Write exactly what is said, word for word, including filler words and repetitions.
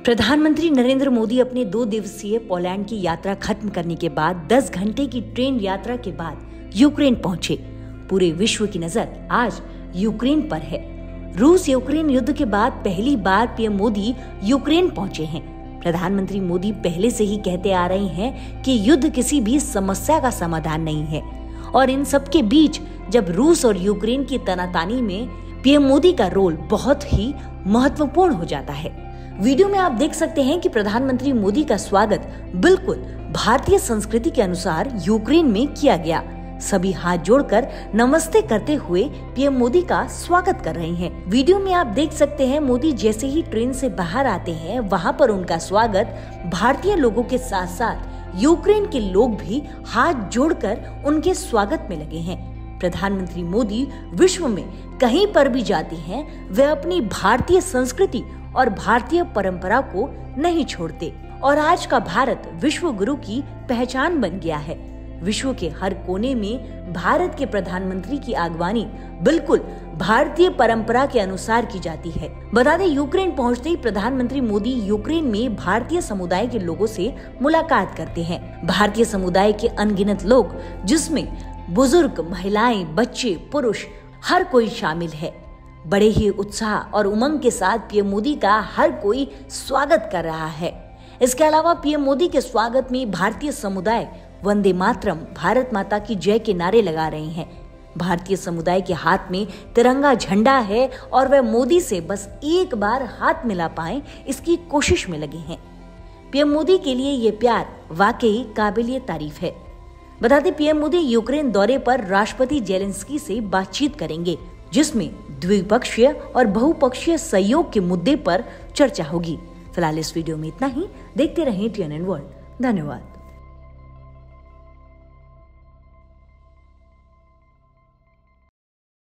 प्रधानमंत्री नरेंद्र मोदी अपने दो दिवसीय पोलैंड की यात्रा खत्म करने के बाद दस घंटे की ट्रेन यात्रा के बाद यूक्रेन पहुंचे। पूरे विश्व की नजर आज यूक्रेन पर है। रूस यूक्रेन युद्ध के बाद पहली बार पीएम मोदी यूक्रेन पहुंचे हैं। प्रधानमंत्री मोदी पहले से ही कहते आ रहे हैं कि युद्ध किसी भी समस्या का समाधान नहीं है, और इन सब के बीच जब रूस और यूक्रेन की तनातानी में पीएम मोदी का रोल बहुत ही महत्वपूर्ण हो जाता है। वीडियो में आप देख सकते हैं कि प्रधानमंत्री मोदी का स्वागत बिल्कुल भारतीय संस्कृति के अनुसार यूक्रेन में किया गया। सभी हाथ जोड़कर नमस्ते करते हुए पीएम मोदी का स्वागत कर रहे हैं। वीडियो में आप देख सकते हैं मोदी जैसे ही ट्रेन से बाहर आते हैं, वहां पर उनका स्वागत भारतीय लोगों के साथ साथ यूक्रेन के लोग भी हाथ जोड़कर उनके स्वागत में लगे हैं। प्रधानमंत्री मोदी विश्व में कहीं पर भी जाते हैं, वे अपनी भारतीय संस्कृति और भारतीय परंपरा को नहीं छोड़ते, और आज का भारत विश्व गुरु की पहचान बन गया है। विश्व के हर कोने में भारत के प्रधानमंत्री की आगवानी बिल्कुल भारतीय परंपरा के अनुसार की जाती है। बता दें, यूक्रेन पहुंचते ही प्रधानमंत्री मोदी यूक्रेन में भारतीय समुदाय के लोगों से मुलाकात करते हैं। भारतीय समुदाय के अनगिनत लोग, जिसमें बुजुर्ग, महिलाएं, बच्चे, पुरुष, हर कोई शामिल है। बड़े ही उत्साह और उमंग के साथ पीएम मोदी का हर कोई स्वागत कर रहा है। इसके अलावा पीएम मोदी के स्वागत में भारतीय समुदाय वंदे मातरम, भारत माता की जय के नारे लगा रहे हैं। भारतीय समुदाय के हाथ में तिरंगा झंडा है और वह मोदी से बस एक बार हाथ मिला पाएं, इसकी कोशिश में लगे हैं। पीएम मोदी के लिए ये प्यार वाकई काबिलियत तारीफ है। बता दें, पीएम मोदी यूक्रेन दौरे पर राष्ट्रपति जेलेंस्की से बातचीत करेंगे, जिसमें द्विपक्षीय और बहुपक्षीय सहयोग के मुद्दे पर चर्चा होगी। फिलहाल इस वीडियो में इतना ही। देखते रहें टीएनएन वर्ल्ड। धन्यवाद।